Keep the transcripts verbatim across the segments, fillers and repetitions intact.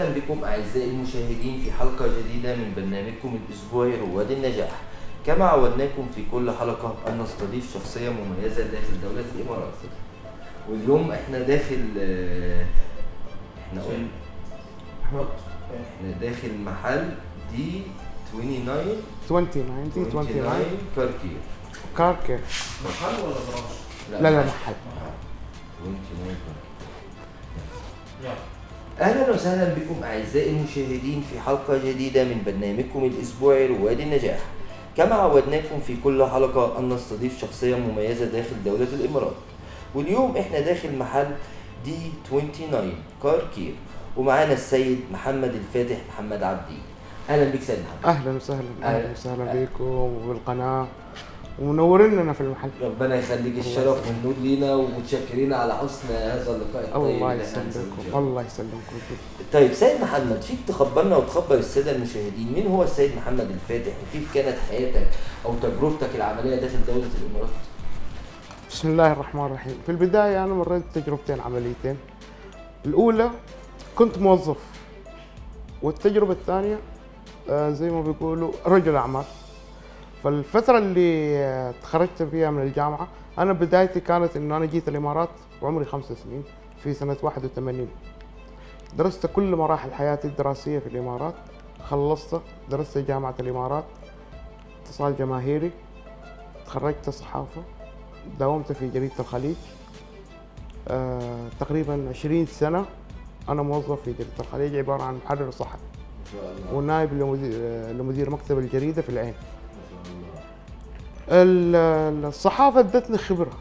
بكم أعزائي المشاهدين في حلقة جديدة من برنامجكم الأسبوعي رواد النجاح. كما عودناكم في كل حلقة أن نستضيف شخصية مميزة داخل دولة الإمارات. واليوم احنا داخل احنا قلنا احنا داخل محل دي تسعة وعشرين تسعة وعشرين دي تسعة وعشرين كاركير. كاركير محل ولا براش؟ لا لا محل. تسعة وعشرين كاركير. أهلا وسهلا بكم أعزائي المشاهدين في حلقة جديدة من برنامجكم الأسبوعي رواد النجاح. كما عودناكم في كل حلقة أن نستضيف شخصية مميزة داخل دولة الإمارات. واليوم إحنا داخل محل دي تسعة وعشرين كاركير، ومعانا السيد محمد الفاتح محمد عبدي. أهلا بك سيد محمد. أهلا وسهلا أهلا وسهلا بكم وبالقناة، ومنورين لنا في المحل. ربنا يخليك، الشرف والنور لينا، ومتشكرين على حسن هذا اللقاء الطيب. الله يسلمكم الله يسلمكم. طيب سيد محمد، فيك تخبرنا وتخبر الساده المشاهدين مين هو السيد محمد الفاتح، وكيف كانت حياتك او تجربتك العمليه داخل دوله الامارات؟ بسم الله الرحمن الرحيم. في البدايه انا مريت تجربتين عمليتين. الاولى كنت موظف، والتجربه الثانيه زي ما بيقولوا رجل اعمال. فالفترة اللي تخرجت فيها من الجامعة، أنا بدايتي كانت إنه أنا جيت الإمارات وعمري خمس سنين في سنة واحد وثمانين. درست كل مراحل حياتي الدراسية في الإمارات، خلصت درست جامعة الإمارات اتصال جماهيري، تخرجت صحافة، داومت في جريدة الخليج آه، تقريبا عشرين سنة. أنا موظف في جريدة الخليج، عبارة عن محرر صحفي ونائب لمدير, لمدير مكتب الجريدة في العين. الصحافة ادتني خبرة،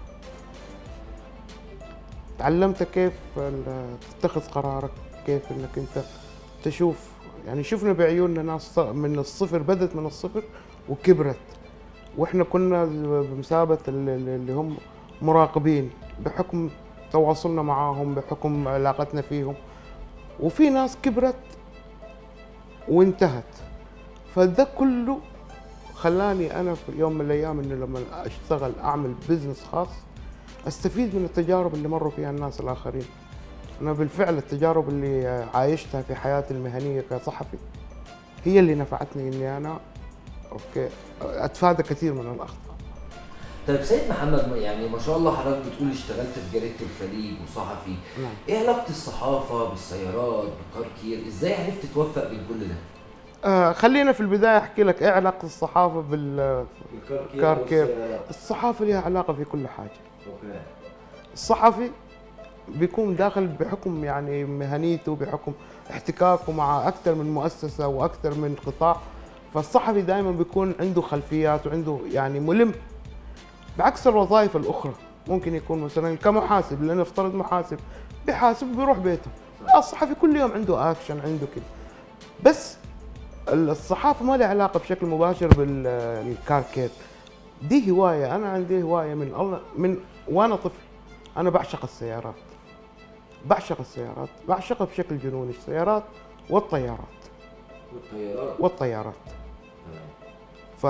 تعلمت كيف تتخذ قرارك، كيف انك انت تشوف، يعني شفنا بعيوننا ناس من الصفر، بدت من الصفر وكبرت، واحنا كنا بمثابة اللي هم مراقبين بحكم تواصلنا معاهم، بحكم علاقتنا فيهم. وفي ناس كبرت وانتهت، فده كله خلاني انا في يوم من الايام انه لما اشتغل اعمل بزنس خاص استفيد من التجارب اللي مروا فيها الناس الاخرين. انا بالفعل التجارب اللي عايشتها في حياتي المهنيه كصحفي هي اللي نفعتني اني انا اوكي اتفادى كثير من الاخطاء. طيب سيد محمد، يعني ما شاء الله حضرتك بتقول اشتغلت في جريدة الخليج وصحفي. نعم. ايه علاقة الصحافة بالسيارات بالكاركير؟ ازاي عرفت توفق بين كل ده؟ آه خلينا في البدايه احكي لك ايه علاقه الصحافه بالكاركير. الصحافه لها علاقه في كل حاجه. اوكي. الصحفي بيكون داخل بحكم يعني مهنيته، بحكم احتكاكه مع اكثر من مؤسسه واكثر من قطاع، فالصحفي دائما بيكون عنده خلفيات وعنده يعني ملم، بعكس الوظائف الاخرى. ممكن يكون مثلا كمحاسب، لنفترض محاسب بيحاسب بيروح بيته. الصحفي كل يوم عنده اكشن، عنده كده. بس الصحافه ما لها علاقه بشكل مباشر بالكاركير. دي هوايه، انا عندي هوايه من الله من وانا طفل. انا بعشق السيارات، بعشق السيارات بعشقها بشكل جنوني، السيارات والطيارات والطيارات والطيارات ف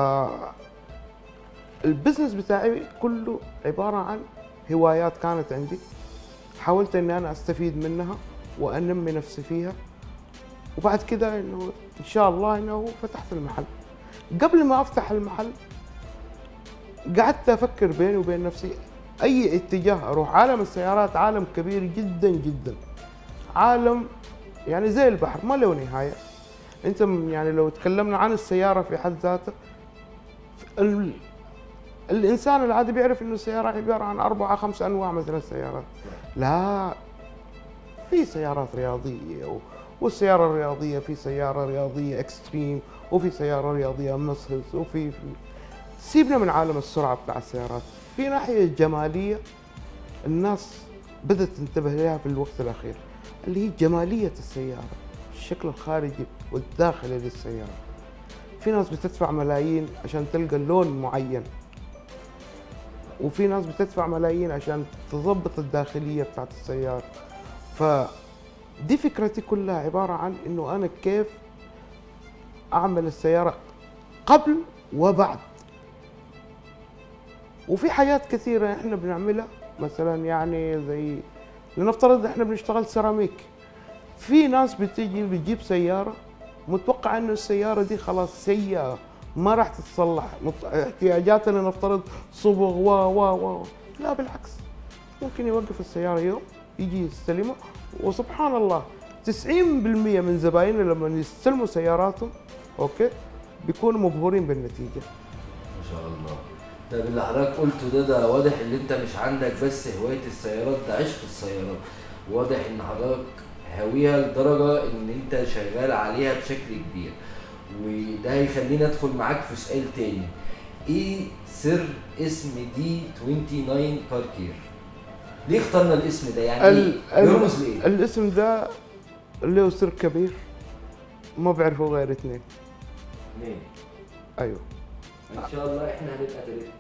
البزنس بتاعي كله عباره عن هوايات كانت عندي، حاولت اني انا استفيد منها وانمي نفسي فيها، وبعد كده انه ان شاء الله انه فتحت المحل. قبل ما افتح المحل قعدت افكر بيني وبين نفسي اي اتجاه اروح. عالم السيارات عالم كبير جدا جدا، عالم يعني زي البحر ما له نهايه. انت يعني لو تكلمنا عن السياره في حد ذاتها، ال... الانسان العادي بيعرف انه السياره عباره عن اربعه خمس انواع مثل السيارات. لا، في سيارات رياضيه و... والسياره الرياضيه في سياره رياضيه اكستريم، وفي سياره رياضيه مسهز، وفي في... سيبنا من عالم السرعه بتاع السيارات. في ناحيه جماليه الناس بدات تنتبه لها في الوقت الاخير، اللي هي جماليه السياره، الشكل الخارجي والداخلي للسياره. في ناس بتدفع ملايين عشان تلقى اللون معين، وفي ناس بتدفع ملايين عشان تضبط الداخليه بتاعت السياره. فدي فكرتي كلها عباره عن انه انا كيف اعمل السياره قبل وبعد. وفي حاجات كثيره احنا بنعملها، مثلا يعني زي لنفترض احنا بنشتغل سيراميك، في ناس بتيجي بتجيب سياره متوقع انه السياره دي خلاص سيئه ما راح تتصلح، احتياجاتنا نفترض صبغ و و و لا بالعكس، ممكن يوقف السياره يوم يجي يستلمها، وسبحان الله تسعين بالمئة من زبايننا لما يستلموا سياراتهم اوكي بيكونوا مبهورين بالنتيجه. ما شاء الله. طيب اللي حضرتك قلته ده ده واضح ان انت مش عندك بس هوايه السيارات، ده عشق السيارات. واضح ان حضرتك هاويها لدرجه ان انت شغال عليها بشكل كبير، وده هيخليني ادخل معاك في سؤال تاني. ايه سر اسم دي تسعة وعشرين كار كير؟ ليه اخترنا الاسم ده؟ يعني ال ايه؟ بيرمز لايه؟ الاسم ده له سر كبير ما بعرفه غير اثنين. اثنين؟ ايوه. ان شاء الله احنا هنبقى ثلاثة.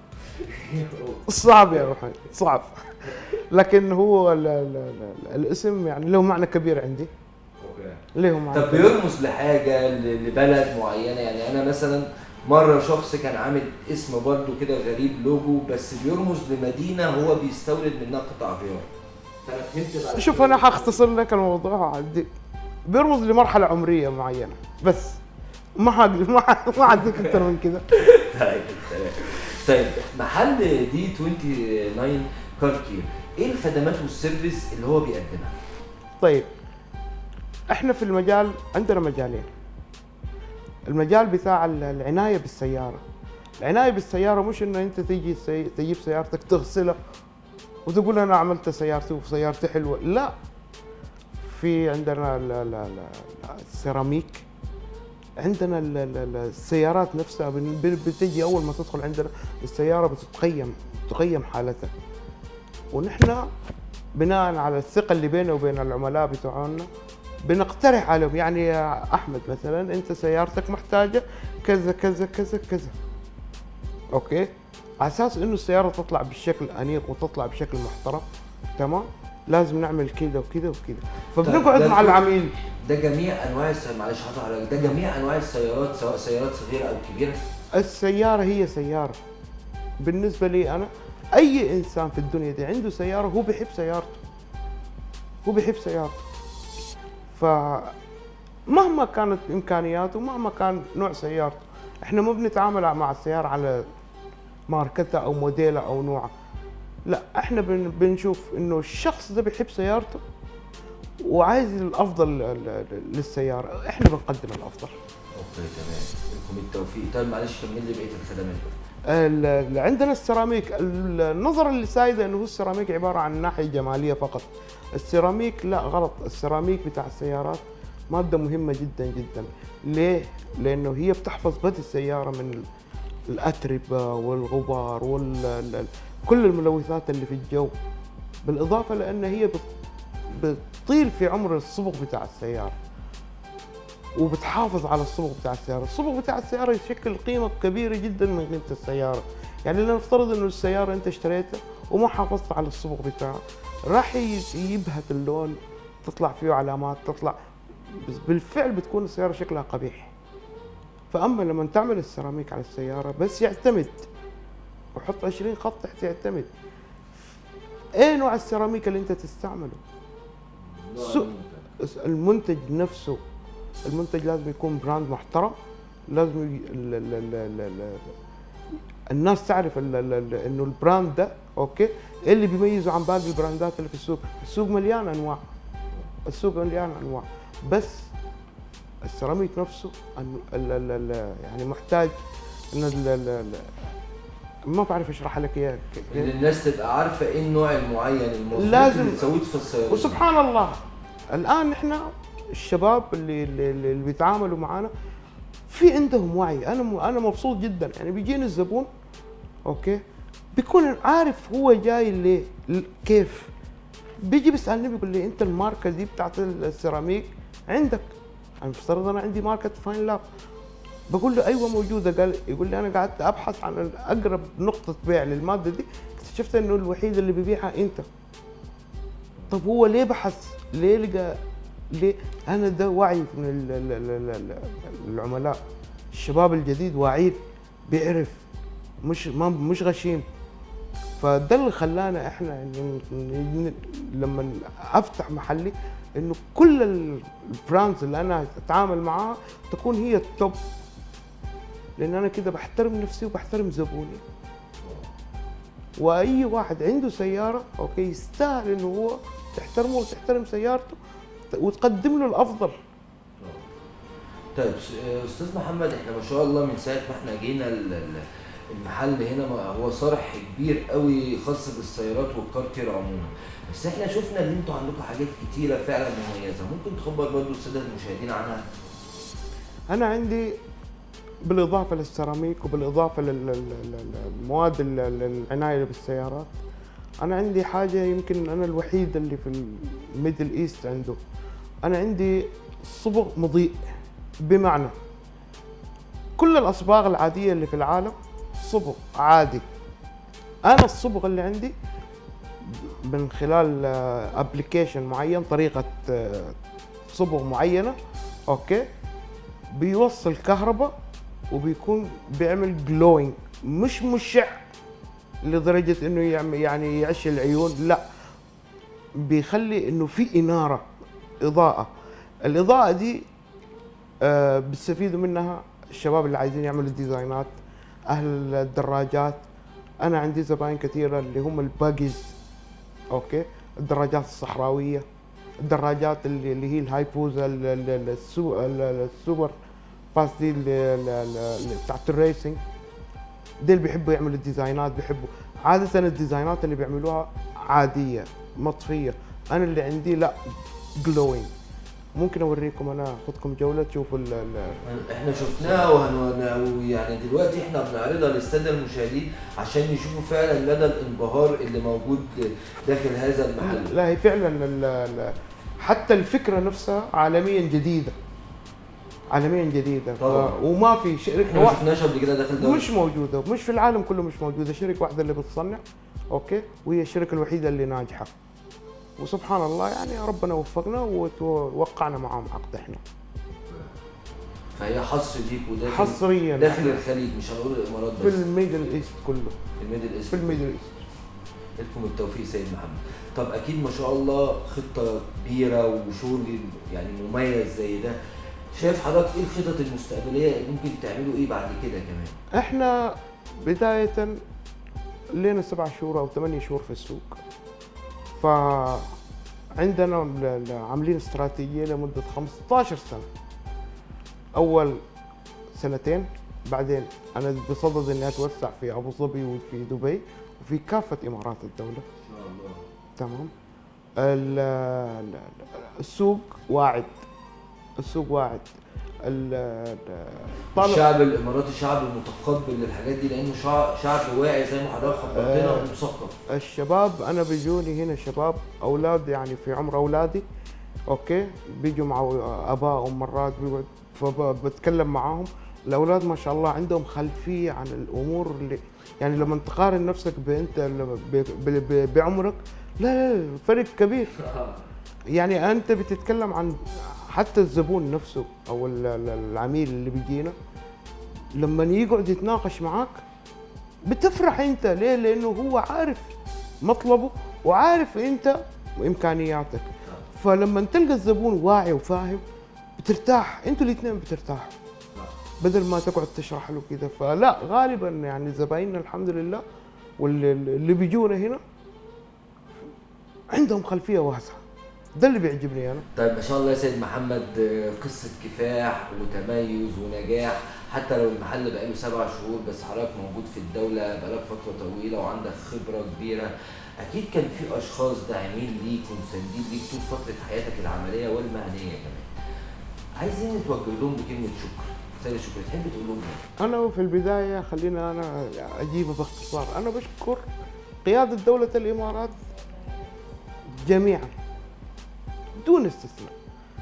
صعب يا محمد صعب، لكن هو ال ال ال الاسم يعني له معنى كبير عندي. اوكي. له معنى. طب بيرمز لحاجه لبلد معينه؟ يعني انا مثلا مره شخص كان عامل اسم برضه كده غريب، لوجو بس بيرمز لمدينه هو بيستورد منها قطع غيار. فانا فهمت بعد. شوف انا هختصر لك الموضوع عندي. بيرمز لمرحله عمريه معينه بس، ما حق ما ما عندك اكثر من كده. طيب تمام. طيب محل دي تسعة وعشرين كار كير ايه الخدمات والسيرفيس اللي هو بيقدمها؟ طيب احنا في المجال عندنا مجالين. المجال بتاع العنايه بالسياره. العنايه بالسياره مش انه انت تيجي سي... تجيب سيارتك تغسلها وتقول انا عملت سيارتي وسيارتي حلوه، لا. في عندنا ال ال ال السيراميك، عندنا ال ال السيارات نفسها بتجي اول ما تدخل عندنا السياره بتتقيم تقيم حالتها، ونحن بناء على الثقه اللي بيننا وبين العملاء بتوعنا بنقترح عليهم. يعني يا احمد مثلا انت سيارتك محتاجه كذا كذا كذا كذا اوكي، على اساس انه السياره تطلع بالشكل انيق وتطلع بشكل محترم تمام، لازم نعمل كذا وكذا وكذا. فبنقعد مع العميل. ده جميع انواع السيارات، معلش هقطع حضرتك، ده جميع انواع السيارات سواء سيارات صغيره او كبيره؟ السياره هي سياره. بالنسبه لي انا اي انسان في الدنيا دي عنده سياره هو بيحب سيارته، هو بيحب سيارته. فمهما كانت امكانياته مهما كان نوع سيارته، احنا ما بنتعامل مع السياره على ماركتها او موديلها او نوعها، لا احنا بنشوف انه الشخص ده بيحب سيارته وعايز الافضل للسياره، احنا بنقدم الافضل. اوكي تمام، لكم التوفيق. طيب معلش كمل لي بقيه الخدمات. اللي عندنا السيراميك، النظره اللي سايده انه هو السيراميك عباره عن ناحيه جماليه فقط. السيراميك لا غلط، السيراميك بتاع السيارات ماده مهمه جدا جدا. ليه؟ لانه هي بتحفظ بدء السياره من الاتربه والغبار وال كل الملوثات اللي في الجو، بالاضافه لان هي بتطيل في عمر الصبغ بتاع السياره وبتحافظ على الصبغ بتاع السياره. الصبغ بتاع السياره يشكل قيمه كبيره جدا من قيمه السياره. يعني لنفترض انه السياره انت اشتريتها وما حافظت على الصبغ بتاعها، راح يبهت اللون، تطلع فيه علامات، تطلع بالفعل بتكون السياره شكلها قبيح. فاما لما تعمل السيراميك على السياره بس يعتمد وحط عشرين خط تحت يعتمد ايه نوع السيراميك اللي انت تستعمله. المنتج نفسه، المنتج لازم يكون براند محترم، لازم ي... ال... ال... ال... ال... ال... الناس تعرف ال... ال... ال... انه البراند ده اوكي ايه اللي بيميزه عن باقي البراندات اللي في السوق. السوق مليان انواع، السوق مليان انواع، بس السيراميك نفسه ال... ال... ال... ال... يعني محتاج ان ال... ال... ال... ما بعرف اشرح لك اياه. ان الناس تبقى عارفه ايه النوع المعين المظبوط لازم اللي تسويه في السياره. وسبحان الله الان احنا الشباب اللي اللي, اللي بيتعاملوا معانا في عندهم وعي. انا انا مبسوط جدا. يعني بيجيني الزبون اوكي بيكون عارف هو جاي ليه كيف، بيجي بيسالني بيقول لي انت الماركه دي بتاعت السيراميك عندك؟ انا بفترض انا عندي ماركه فاين لاب، بقول له ايوه موجوده. قال يقول لي انا قعدت ابحث عن اقرب نقطه بيع للماده دي، اكتشفت انه الوحيد اللي بيبيعها انت. طب هو ليه بحث؟ ليه لقى؟ ليه؟ انا ده وعي من العملاء، الشباب الجديد واعيين، بيعرف، مش ما مش غشيم. فده اللي خلانا احنا لما افتح محلي انه كل البراندز اللي انا اتعامل معاها تكون هي التوب، لان انا كده بحترم نفسي وبحترم زبوني. واي واحد عنده سياره اوكي يستاهل انه هو تحترمه وتحترم سيارته وتقدم له الافضل. طيب استاذ محمد، احنا ما شاء الله من ساعه ما احنا جينا المحل هنا هو صرح كبير قوي خاص بالسيارات والكارتير عموما، بس احنا شفنا ان انتوا عندكم حاجات كتيره فعلا مميزه، ممكن تخبر برضه الساده المشاهدين عنها؟ انا عندي بالاضافه للسيراميك وبالاضافه للمواد العنايه بالسيارات، انا عندي حاجه يمكن انا الوحيد اللي في الميدل ايست عنده. انا عندي صبغ مضيء، بمعنى كل الاصباغ العاديه اللي في العالم صبغ عادي، انا الصبغ اللي عندي من خلال ابلكيشن معين، طريقه صبغ معينه اوكي، بيوصل كهرباء وبيكون بيعمل جلوينج، مش مشع لدرجه انه يعني يعش العيون، لا بيخلي انه في اناره، اضاءه. الاضاءه دي آه بيستفيدوا منها الشباب اللي عايزين يعملوا ديزاينات، اهل الدراجات. انا عندي زباين كثيره اللي هم الباجيز اوكي، الدراجات الصحراويه، الدراجات اللي, اللي هي الهايبوزا، السوبر باس دي بتاعت الريسنج، دي اللي بيحبوا يعملوا الديزاينات، بيحبوا عاده الديزاينات اللي بيعملوها عاديه مطفيه، انا اللي عندي لا جلوينج. ممكن اوريكم انا اخذكم جوله تشوفوا ال احنا شفناها وهن يعني دلوقتي احنا بنعرضها للساده المشاهدين عشان يشوفوا فعلا مدى الانبهار اللي موجود داخل هذا المحل. لا هي فعلا ال ال حتى الفكره نفسها عالميا جديده، عالميا جديده طبعا. وما في شركه واحده ما شفناش قبل كده داخل دولة. مش موجوده، مش في العالم كله مش موجوده، شركه واحده اللي بتصنع اوكي، وهي الشركه الوحيده اللي ناجحه، وسبحان الله يعني ربنا وفقنا ووقعنا معاهم عقد احنا. فهي حصر ليكوا داخل حصريا داخل الخليج، مش هنقول الامارات بس، في الميدل ايست كله، في الميدل ايست في الميدل ايست. لكم التوفيق سيد محمد. طب اكيد ما شاء الله خطه كبيره وشغل يعني مميز زي ده، شايف حضرتك ايه الخطط المستقبليه اللي ممكن تعملوا ايه بعد كده كمان؟ احنا بدايه لنا سبع شهور او ثمانية شهور في السوق، فعندنا عاملين استراتيجيه لمده خمسة عشر سنه. اول سنتين بعدين انا بصدد اني اتوسع في ابو ظبي وفي دبي وفي كافه امارات الدوله. ان شاء الله. تمام. السوق واعد، السوق واعد. الشعب الاماراتي شعب متقبل للحاجات دي لانه شعب واعي زي ما حضرتك خبرتنا ومثقف. الشباب انا بيجوني هنا شباب اولاد يعني في عمر اولادي اوكي، بيجوا مع ابائهم مرات بيقعد، فبتكلم معاهم. الاولاد ما شاء الله عندهم خلفيه عن الامور اللي يعني لما تقارن نفسك بانت بعمرك، لا لا فرق كبير. يعني انت بتتكلم عن حتى الزبون نفسه او العميل اللي بيجينا لما يقعد يتناقش معاك بتفرح انت، ليه؟ لانه هو عارف مطلبه وعارف انت وامكانياتك. فلما تلقى الزبون واعي وفاهم بترتاح، انتوا الاثنين بترتاحوا بدل ما تقعد تشرح له كده. فلا غالبا يعني زبايننا الحمد لله واللي بيجونا هنا عندهم خلفيه واسعه، ده اللي بيعجبني انا. طيب ما شاء الله يا سيد محمد، قصه كفاح وتميز ونجاح، حتى لو المحل بقاله سبع شهور بس حضرتك موجود في الدوله بقالك فتره طويله وعندك خبره كبيره، اكيد كان في اشخاص داعمين ليك ومساندين ليك طول فتره حياتك العمليه والمهنيه كمان. عايزين نتوجه لهم بكلمه شكر، رساله شكر تحب تقول لهم ايه؟ انا في البدايه خلينا انا اجيبها باختصار، انا بشكر قياده دوله الامارات جميعا بدون استثناء،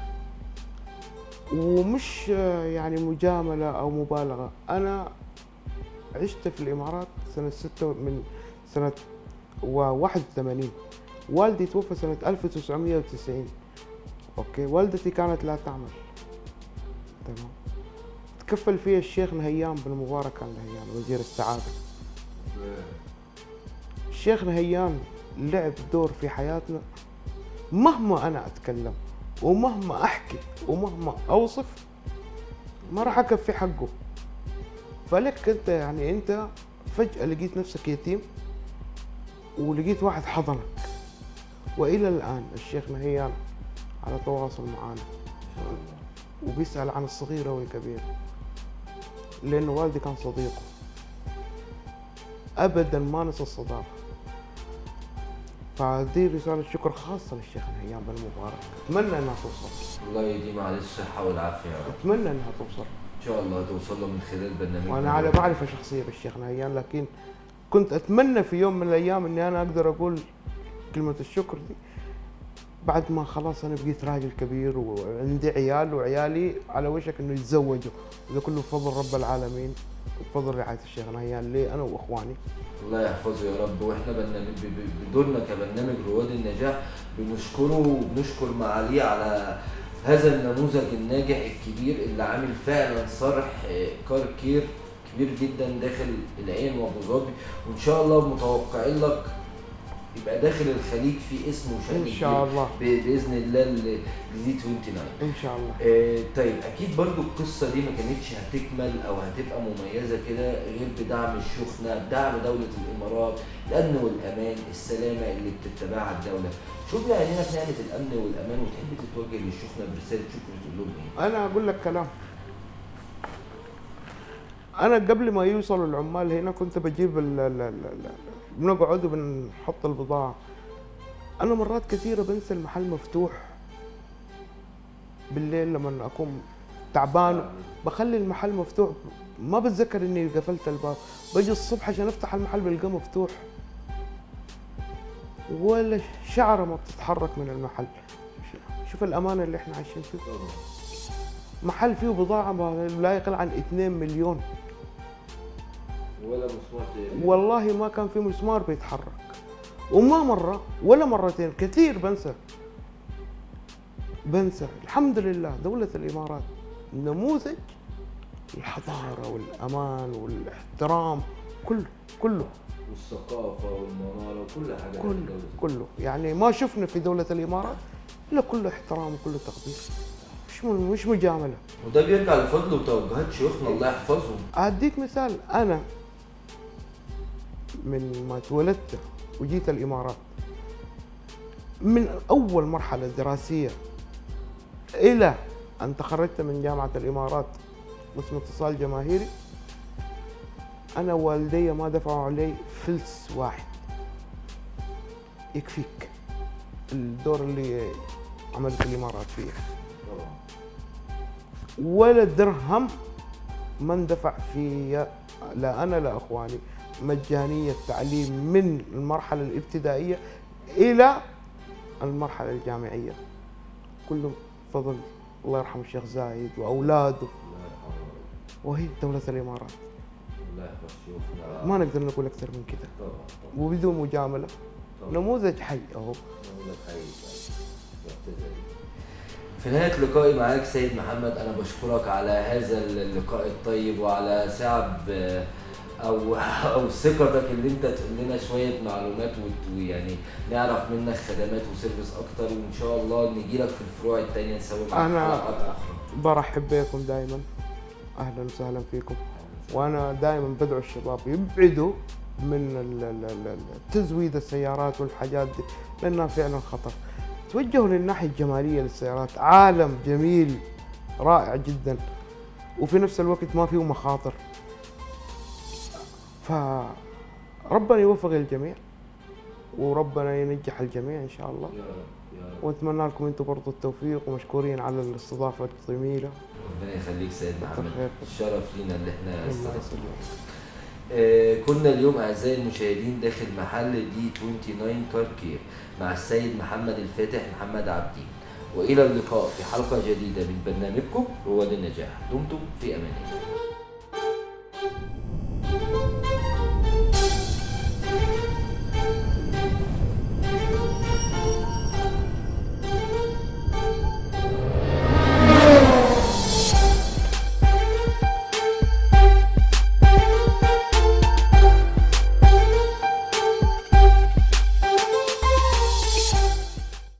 ومش يعني مجامله او مبالغه. انا عشت في الامارات سنه ستة من سنه واحد وثمانين، والدي توفى سنه ألف وتسعمئة وتسعين اوكي، والدتي كانت لا تعمل تمام، تكفل فيها الشيخ نهيان بن مبارك ال نهيان وزير السعاده. الشيخ نهيان لعب دور في حياتنا، مهما انا اتكلم ومهما احكي ومهما اوصف ما راح اكفي حقه. فلك انت يعني انت فجأة لقيت نفسك يتيم ولقيت واحد حضنك، والى الان الشيخ نهيان على تواصل معانا وبيسأل عن الصغيرة والكبيرة، لأنه والدي كان صديقه أبدا ما نسى الصداقة. فهذه رسالة شكر خاصة للشيخ نهيان بن مبارك، أتمنى أنها توصل. الله يديم عليه الصحة والعافية يا رب. أتمنى أنها توصل إن شاء الله توصل له من خلال برنامج. وأنا على معرفة شخصية بالشيخ نهيان، لكن كنت أتمنى في يوم من الأيام إني أنا أقدر أقول كلمة الشكر دي بعد ما خلاص أنا بقيت راجل كبير وعندي عيال وعيالي على وشك إنه يتزوجوا، وده كله بفضل رب العالمين وبفضل رعاية الشيخ نهيان لي أنا وإخواني. الله يحفظه يا رب. واحنا برنامج بدورنا كبرنامج رواد النجاح بنشكره وبنشكر معاليه على هذا النموذج الناجح الكبير اللي عامل فعلا صرح كار كير كبير جدا داخل العين وابو ظبي، وان شاء الله متوقعين لك يبقى داخل الخليج في اسم وشأن ان شاء الله باذن الله لزي تسعة وعشرين ان شاء الله. آه طيب اكيد برضو القصه دي ما كانتش هتكمل او هتبقى مميزه كده غير بدعم الشيخنا، بدعم دوله الامارات، الامن والامان، السلامه اللي بتتبعها الدوله. شو بيعنينا في نعمه الامن والامان وتحب تتوجه للشيخنا برساله شكر تقول لهم ايه؟ انا اقول لك كلام. انا قبل ما يوصلوا العمال هنا كنت بجيب ال ال ال بنقعد وبنحط البضاعه. انا مرات كثيره بنسى المحل مفتوح بالليل لما اكون تعبان، بخلي المحل مفتوح ما بتذكر اني قفلت الباب، بجي الصبح عشان افتح المحل بلقاه مفتوح ولا شعره ما بتتحرك من المحل. شوف الامانه اللي احنا عايشين فيه. محل فيه بضاعه لا يقل عن اثنين مليون ولا مسمار والله ما كان في مسمار بيتحرك، وما مره ولا مرتين، كثير بنسى بنسى. الحمد لله دولة الإمارات نموذج الحضارة والأمان والاحترام كله كله والثقافة والمنارة وكل حاجة كله كله يعني ما شفنا في دولة الإمارات إلا كله احترام وكله تقدير، مش مش مجاملة. وده بيرجع لفضل وتوجيهات شيوخنا الله يحفظهم. أديك مثال، أنا من ما اتولدت وجيت الإمارات من أول مرحلة دراسية إلى أن تخرجت من جامعة الإمارات قسم اتصال جماهيري، أنا والدي ما دفعوا علي فلس واحد يكفيك الدور اللي عملت الإمارات فيه، ولا درهم ما اندفع في لا أنا لا أخواني، مجانية التعليم من المرحلة الابتدائية إلى المرحلة الجامعية، كله فضل الله يرحم الشيخ زايد وأولاده وهي دولة الإمارات. الله يحفظ شيوخنا، ما نقدر نقول أكثر من كذا وبدون مجاملة. نموذج حي أهو. نموذج حي. في نهاية لقائي معاك سيد محمد أنا بشكرك على هذا اللقاء الطيب وعلى سعب او او ثقتك اللي انت تقول لنا شويه معلومات ويعني نعرف منك خدمات وسيرفيس اكتر، وان شاء الله نجي لك في الفروع الثانيه نسوي معاك حلقات اخرى. برحب بكم دائما، اهلا وسهلا فيكم، وانا دائما بدعو الشباب يبعدوا من تزويد السيارات والحاجات دي لانها فعلا خطر. توجهوا للناحيه الجماليه للسيارات، عالم جميل رائع جدا وفي نفس الوقت ما فيه مخاطر. فربنا يوفق الجميع وربنا ينجح الجميع ان شاء الله. يا رب يا رب. واتمنى لكم انتم برضو التوفيق ومشكورين على الاستضافه الجميله. ربنا يخليك سيد محمد، الشرف لينا اللي احنا استضفنا. آه كنا اليوم اعزائي المشاهدين داخل محل دي تسعة وعشرين كار كير مع السيد محمد الفاتح محمد عبدين، والى اللقاء في حلقه جديده من برنامجكم رواد النجاح. دمتم في امان الله.